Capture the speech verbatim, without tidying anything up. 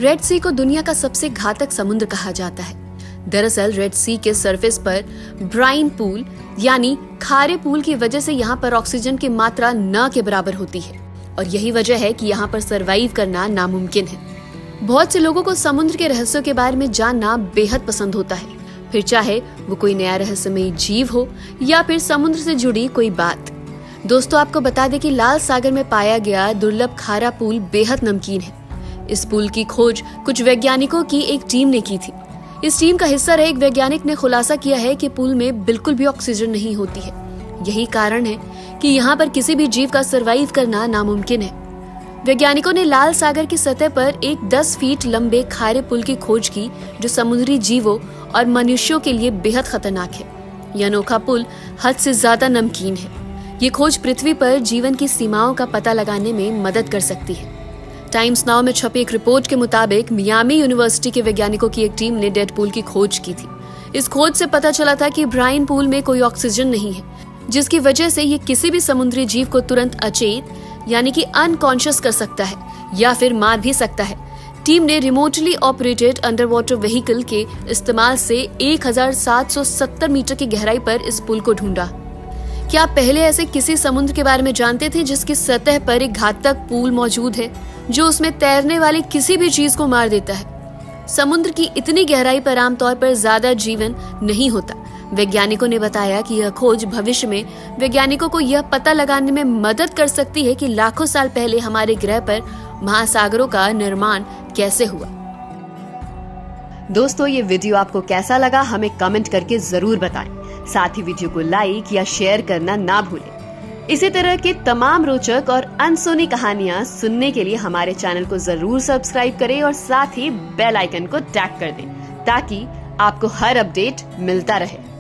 Red सी को दुनिया का सबसे घातक समुद्र कहा जाता है। दरअसल रेड सी के सरफेस पर ब्राइन पूल यानी खारे पूल की वजह से यहाँ पर ऑक्सीजन की मात्रा न के बराबर होती है और यही वजह है कि यहाँ पर सरवाइव करना नामुमकिन है। बहुत से लोगों को समुद्र के रहस्यों के बारे में जानना बेहद पसंद होता है, फिर चाहे वो कोई नया रहस्यमयी जीव हो या फिर समुद्र से जुड़ी कोई बात। दोस्तों, आपको बता दें कि लाल सागर में पाया गया दुर्लभ खारा पूल बेहद नमकीन है। इस पुल की खोज कुछ वैज्ञानिकों की एक टीम ने की थी। इस टीम का हिस्सा रहे एक वैज्ञानिक ने खुलासा किया है कि पुल में बिल्कुल भी ऑक्सीजन नहीं होती है। यही कारण है कि यहाँ पर किसी भी जीव का सरवाइव करना नामुमकिन है। वैज्ञानिकों ने लाल सागर की सतह पर एक दस फीट लंबे खारे पुल की खोज की जो समुद्री जीवों और मनुष्यों के लिए बेहद खतरनाक है। यह अनोखा पुल हद से ज्यादा नमकीन है। ये खोज पृथ्वी पर जीवन की सीमाओं का पता लगाने में मदद कर सकती है। टाइम्स नाउ में छपी एक रिपोर्ट के मुताबिक मियामी यूनिवर्सिटी के वैज्ञानिकों की एक टीम ने डेड पूल की खोज की थी। इस खोज से पता चला था कि ब्राइन पूल में कोई ऑक्सीजन नहीं है, जिसकी वजह से ये किसी भी समुद्री जीव को तुरंत अचेत यानी कि अनकॉन्शियस कर सकता है या फिर मार भी सकता है। टीम ने remotely operated underwater vehicle के इस्तेमाल से एक हज़ार सात सौ सत्तर मीटर की गहराई पर इस पुल को ढूंढा। क्या आप पहले ऐसे किसी समुद्र के बारे में जानते थे जिसकी सतह पर एक घातक पूल मौजूद है जो उसमें तैरने वाली किसी भी चीज को मार देता है? समुद्र की इतनी गहराई पर आमतौर पर ज्यादा जीवन नहीं होता। वैज्ञानिकों ने बताया कि यह खोज भविष्य में वैज्ञानिकों को यह पता लगाने में मदद कर सकती है कि लाखों साल पहले हमारे ग्रह पर महासागरों का निर्माण कैसे हुआ। दोस्तों, ये वीडियो आपको कैसा लगा हमें कमेंट करके जरूर बताएं। साथ ही वीडियो को लाइक या शेयर करना ना भूलें। इसी तरह के तमाम रोचक और अनसुनी कहानियां सुनने के लिए हमारे चैनल को जरूर सब्सक्राइब करें और साथ ही बेल आइकन को टैप कर दें ताकि आपको हर अपडेट मिलता रहे।